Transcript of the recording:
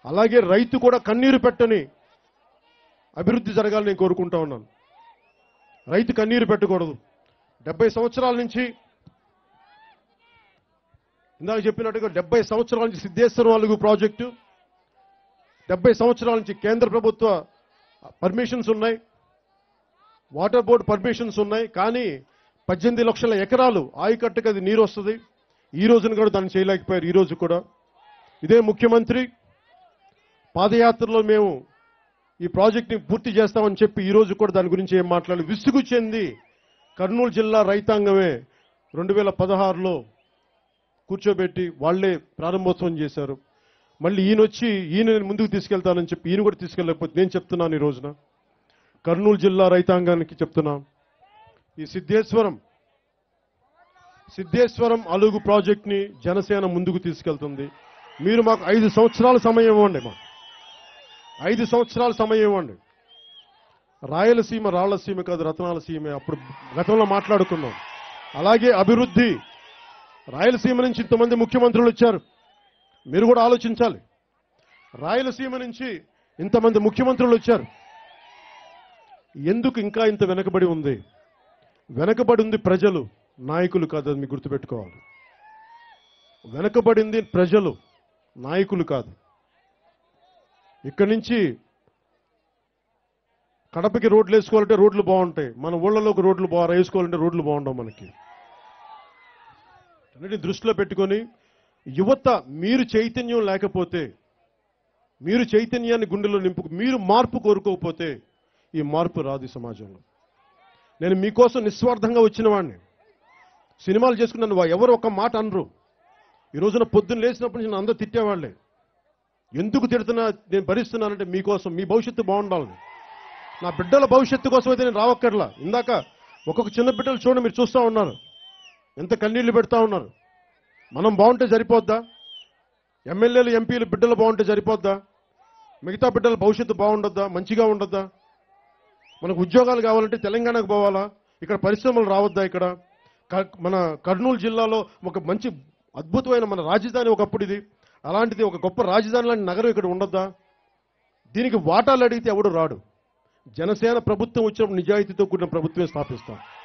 అలాగే రైతు కూడా కన్నీరు పెట్టని అభివృద్ధి జరగాలని నేను కోరుకుంటా ఉన్నాను. రైతు కన్నీరు పెట్టకూడదు. 70 సంవత్సరాల నుంచి ఇందాక చెప్పినట్టుగా 70 సంవత్సరాల నుంచి సిద్ధేశ్వరం అలుగు ప్రాజెక్టు, 70 సంవత్సరాల నుంచి కేంద్ర ప్రభుత్వ పర్మిషన్స్ ఉన్నాయి, వాటర్ బోర్డు పర్మిషన్స్ ఉన్నాయి. కానీ 18 లక్షల ఎకరాలు ఆయకట్టుకు అది నీరు వస్తుంది. ఈ రోజున కూడా దాన్ని చేయలేకపోయారు. ఈ రోజు కూడా ఇదే ముఖ్యమంత్రి పాదయాత్రలో మేము ఈ ప్రాజెక్ట్ని పూర్తి చేస్తామని చెప్పి ఈ రోజు కూడా దాని గురించి ఏం మాట్లాడాలి. విసుగు చెంది కర్నూలు జిల్లా రైతాంగమే 2016లో కూర్చోబెట్టి వాళ్లే ప్రారంభోత్సవం చేశారు. మళ్ళీ ఈయన ముందుకు తీసుకెళ్తానని చెప్పి ఈయన కూడా తీసుకెళ్ళకపోతే నేను చెప్తున్నాను ఈ రోజున కర్నూలు జిల్లా రైతాంగానికి చెప్తున్నా, ఈ సిద్ధేశ్వరం అలుగు ప్రాజెక్ట్ని జనసేన ముందుకు తీసుకెళ్తుంది. మీరు మాకు 5 సంవత్సరాల సమయం ఇవ్వండి. మాకు 5 సంవత్సరాల సమయం ఇవ్వండి. రాయలసీమ రాళ్లసీమ కాదు, రతనాల సీమే. అప్పుడు గతంలో మాట్లాడుకున్నాం. అలాగే అభివృద్ధి, రాయలసీమ నుంచి ఇంతమంది ముఖ్యమంత్రులు వచ్చారు. మీరు కూడా ఆలోచించాలి. రాయలసీమ నుంచి ఇంతమంది ముఖ్యమంత్రులు వచ్చారు. ఎందుకు ఇంకా ఇంత వెనకబడి ఉంది? వెనకబడి ఉంది ప్రజలు, నాయకులు కాదు. అది మీకు గుర్తుపెట్టుకోవాలి. వెనకబడింది ప్రజలు, నాయకులు కాదు. ఇక్కడి నుంచి కడపకి రోడ్లు వేసుకోవాలంటే రోడ్లు బాగుంటాయి. మన ఊళ్ళలోకి రోడ్లు వేసుకోవాలంటే రోడ్లు బాగుండవు మనకి. అన్నిటిని దృష్టిలో పెట్టుకొని యువత మీరు చైతన్యం లేకపోతే, మీరు చైతన్యాన్ని గుండెలో నింపు, మీరు మార్పు కోరుకోకపోతే ఈ మార్పు రాదు ఈ సమాజంలో. నేను మీకోసం నిస్వార్థంగా వచ్చిన వాడిని. సినిమాలు చేసుకున్నాను, ఎవరు ఒక మాట అనరు. ఈ రోజున పొద్దున్న లేచినప్పటి నుంచి అందరూ తిట్టేవాళ్లే. ఎందుకు తిడుతున్నా, నేను భరిస్తున్నానంటే మీకోసం, మీ భవిష్యత్తు బాగుండాలని. నా బిడ్డల భవిష్యత్తు కోసం అయితే నేను రావక్కర్లా. ఇందాక ఒక్కొక్క చిన్న బిడ్డలు చూడండి, మీరు చూస్తూ ఉన్నారు ఎంత కన్నీళ్లు పెడతా ఉన్నారు. మనం బాగుంటే సరిపోద్దా? ఎమ్మెల్యేలు ఎంపీలు బిడ్డలు బాగుంటే సరిపోద్దా? మిగతా బిడ్డల భవిష్యత్తు బాగుండొద్దా? మంచిగా ఉండొద్దా? మనకు ఉద్యోగాలు కావాలంటే తెలంగాణకు పోవాలా? ఇక్కడ పరిశ్రమలు రావద్దా? ఇక్కడ మన కర్నూలు జిల్లాలో ఒక మంచి అద్భుతమైన మన రాజధాని ఒకప్పుడు ఇది, అలాంటిది ఒక గొప్ప రాజధాని లాంటి నగరం ఇక్కడ ఉండొద్దా? దీనికి వాటాలు అడిగితే ఎవడు రాడు. జనసేన ప్రభుత్వం వచ్చినప్పుడు నిజాయితీతో కూడిన ప్రభుత్వమే స్థాపిస్తాం.